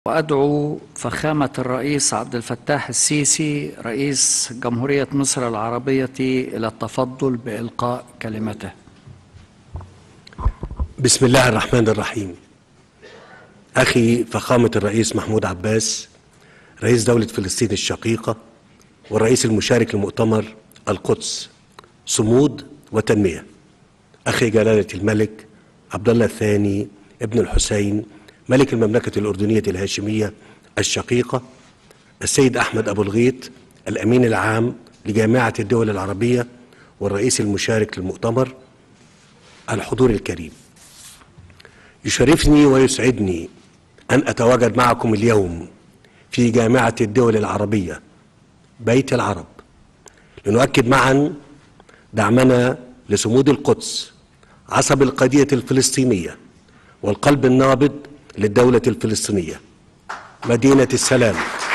وأدعو فخامة الرئيس عبد الفتاح السيسي رئيس جمهورية مصر العربية إلى التفضل بإلقاء كلمته. بسم الله الرحمن الرحيم. أخي فخامة الرئيس محمود عباس رئيس دولة فلسطين الشقيقة والرئيس المشارك لمؤتمر القدس صمود وتنمية، أخي جلالة الملك عبد الله الثاني ابن الحسين ملك المملكة الأردنية الهاشمية الشقيقة، السيد أحمد أبو الغيط الأمين العام لجامعة الدول العربية والرئيس المشارك للمؤتمر، الحضور الكريم، يشرفني ويسعدني أن أتواجد معكم اليوم في جامعة الدول العربية بيت العرب لنؤكد معا دعمنا لصمود القدس عصب القضية الفلسطينية والقلب النابض للدولة الفلسطينية، مدينة السلام،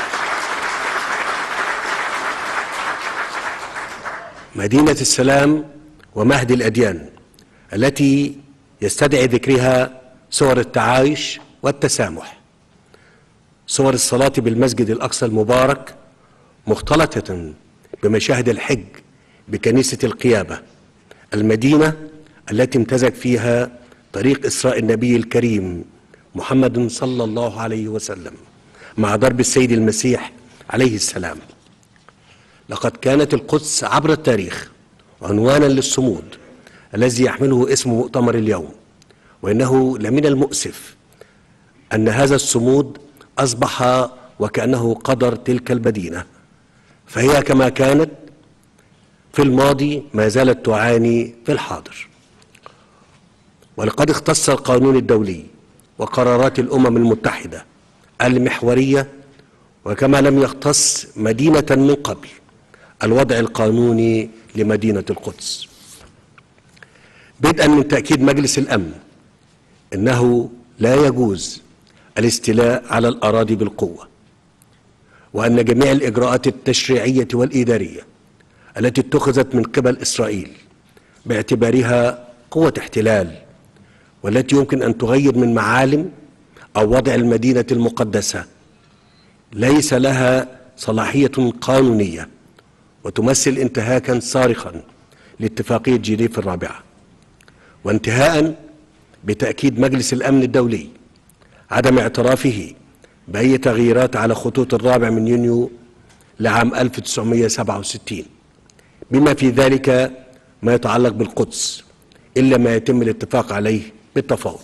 مدينة السلام ومهد الأديان التي يستدعي ذكرها صور التعايش والتسامح، صور الصلاة بالمسجد الأقصى المبارك مختلطة بمشاهد الحج بكنيسة القيابة، المدينة التي امتزج فيها طريق إسراء النبي الكريم محمد صلى الله عليه وسلم مع درب السيد المسيح عليه السلام. لقد كانت القدس عبر التاريخ عنوانا للصمود الذي يحمله اسم مؤتمر اليوم، وإنه لمن المؤسف أن هذا الصمود أصبح وكأنه قدر تلك المدينة، فهي كما كانت في الماضي ما زالت تعاني في الحاضر. ولقد اختص القانون الدولي وقرارات الأمم المتحدة المحورية، وكما لم يختص مدينة من قبل، الوضع القانوني لمدينة القدس، بدءا من تأكيد مجلس الأمن إنه لا يجوز الاستيلاء على الأراضي بالقوة، وأن جميع الإجراءات التشريعية والإدارية التي اتخذت من قبل إسرائيل باعتبارها قوة احتلال والتي يمكن أن تغير من معالم أو وضع المدينة المقدسة ليس لها صلاحية قانونية، وتمثل انتهاكا صارخا لاتفاقية جنيف الرابعة، وانتهاء بتأكيد مجلس الأمن الدولي عدم اعترافه بأي تغييرات على خطوط الرابع من يونيو لعام 1967 بما في ذلك ما يتعلق بالقدس إلا ما يتم الاتفاق عليه بالتفاوض.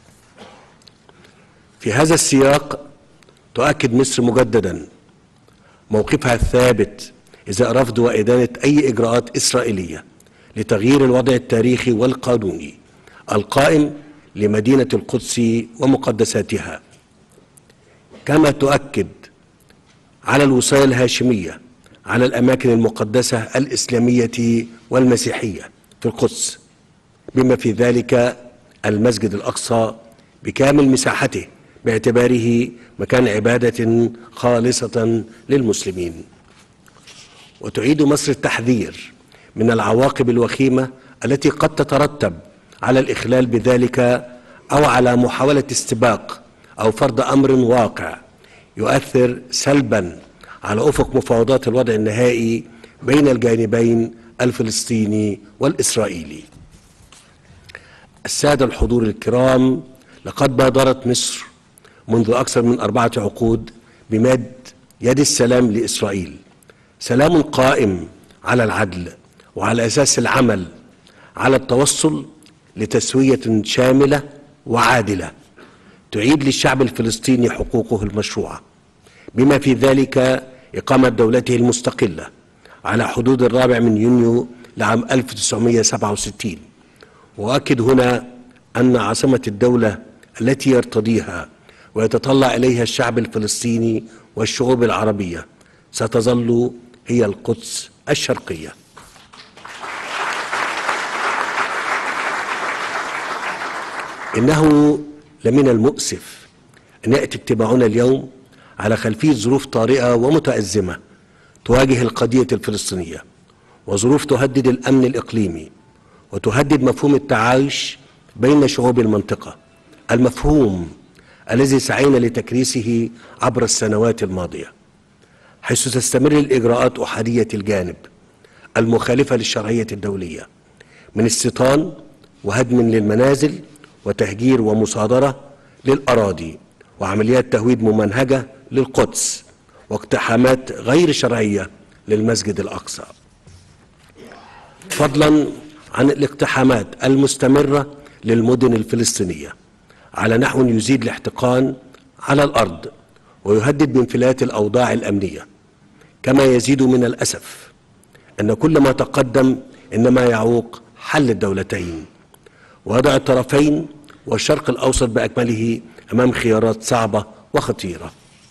في هذا السياق تؤكد مصر مجددا موقفها الثابت إزاء رفض وإدانة أي إجراءات إسرائيلية لتغيير الوضع التاريخي والقانوني القائم لمدينة القدس ومقدساتها، كما تؤكد على الوصاية الهاشمية على الأماكن المقدسة الإسلامية والمسيحية في القدس بما في ذلك المسجد الأقصى بكامل مساحته باعتباره مكان عبادة خالصة للمسلمين. وتعيد مصر التحذير من العواقب الوخيمة التي قد تترتب على الإخلال بذلك أو على محاولة استباق أو فرض أمر واقع يؤثر سلبا على أفق مفاوضات الوضع النهائي بين الجانبين الفلسطيني والإسرائيلي. السادة الحضور الكرام، لقد بادرت مصر منذ أكثر من 4 عقود بمد يد السلام لإسرائيل، سلام قائم على العدل وعلى أساس العمل على التوصل لتسوية شاملة وعادلة تعيد للشعب الفلسطيني حقوقه المشروعة بما في ذلك إقامة دولته المستقلة على حدود الرابع من يونيو لعام 1967. وأؤكد هنا أن عاصمة الدولة التي يرتضيها ويتطلع إليها الشعب الفلسطيني والشعوب العربية ستظل هي القدس الشرقية. إنه لمن المؤسف أن يأتي اجتماعنا اليوم على خلفية ظروف طارئة ومتأزمة تواجه القضية الفلسطينية، وظروف تهدد الأمن الإقليمي وتهدد مفهوم التعايش بين شعوب المنطقة، المفهوم الذي سعينا لتكريسه عبر السنوات الماضية، حيث تستمر الإجراءات أحادية الجانب المخالفة للشرعية الدولية من استيطان وهدم للمنازل وتهجير ومصادرة للأراضي وعمليات تهويد ممنهجة للقدس واقتحامات غير شرعية للمسجد الأقصى، فضلا عن الاقتحامات المستمرة للمدن الفلسطينية على نحو يزيد الاحتقان على الأرض ويهدد بانفلات الأوضاع الأمنية. كما يزيد من الأسف أن كل ما تقدم إنما يعوق حل الدولتين ووضع الطرفين والشرق الأوسط بأكمله أمام خيارات صعبة وخطيرة.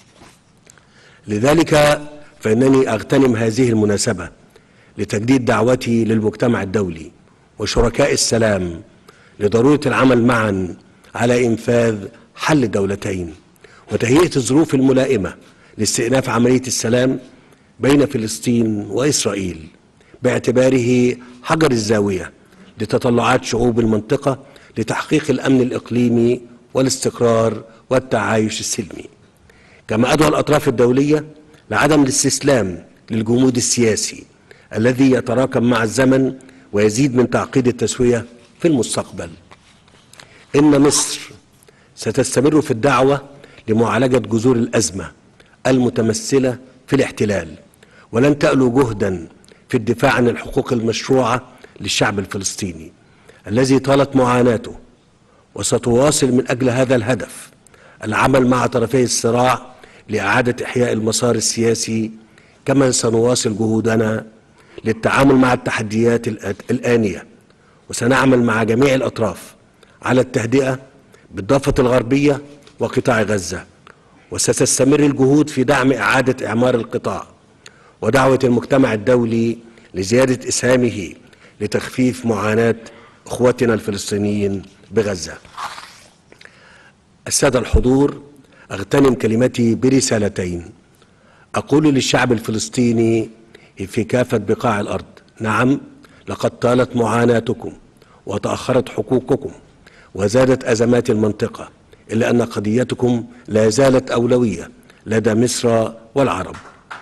لذلك فإنني أغتنم هذه المناسبة لتجديد دعوتي للمجتمع الدولي وشركاء السلام لضرورة العمل معا على إنفاذ حل الدولتين وتهيئة الظروف الملائمة لاستئناف عملية السلام بين فلسطين وإسرائيل، باعتباره حجر الزاوية لتطلعات شعوب المنطقة لتحقيق الأمن الإقليمي والاستقرار والتعايش السلمي. كما أدعو الأطراف الدولية لعدم الاستسلام للجمود السياسي الذي يتراكم مع الزمن ويزيد من تعقيد التسوية في المستقبل. إن مصر ستستمر في الدعوة لمعالجة جذور الأزمة المتمثلة في الاحتلال، ولن تألو جهدا في الدفاع عن الحقوق المشروعة للشعب الفلسطيني الذي طالت معاناته، وستواصل من أجل هذا الهدف العمل مع طرفي الصراع لإعادة إحياء المسار السياسي، كما سنواصل جهودنا للتعامل مع التحديات الآنية، وسنعمل مع جميع الأطراف على التهدئة بالضفة الغربية وقطاع غزة، وستستمر الجهود في دعم إعادة إعمار القطاع ودعوة المجتمع الدولي لزيادة إسهامه لتخفيف معاناة إخوتنا الفلسطينيين بغزة. السادة الحضور، أغتنم كلمتي برسالتين. أقول للشعب الفلسطيني في كافة بقاع الأرض: نعم، لقد طالت معاناتكم وتأخرت حقوقكم وزادت أزمات المنطقة، إلا أن قضيتكم لا زالت أولوية لدى مصر والعرب.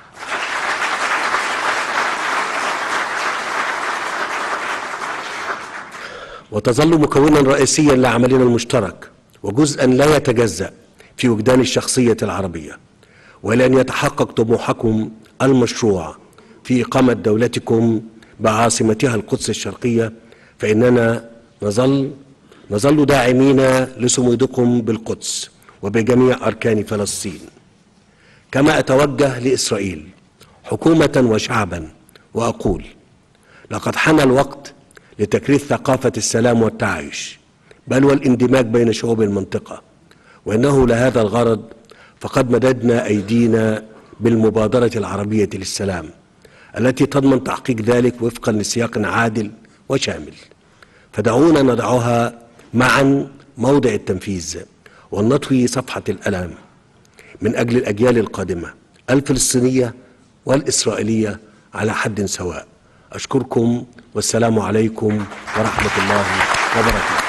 وتظل مكونا رئيسيا لعملنا المشترك وجزءا لا يتجزأ في وجدان الشخصية العربية. ولأن يتحقق طموحكم المشروع في إقامة دولتكم بعاصمتها القدس الشرقية، فإننا نظل داعمين لصمودكم بالقدس وبجميع أركان فلسطين. كما أتوجه لإسرائيل حكومة وشعبا وأقول: لقد حان الوقت لتكريس ثقافة السلام والتعايش، بل والاندماج بين شعوب المنطقة، وإنه لهذا الغرض فقد مددنا أيدينا بالمبادرة العربية للسلام التي تضمن تحقيق ذلك وفقا لسياق عادل وشامل. فدعونا نضعها معا موضع التنفيذ ونطوي صفحة الألم من أجل الأجيال القادمة الفلسطينية والإسرائيلية على حد سواء. أشكركم والسلام عليكم ورحمة الله وبركاته.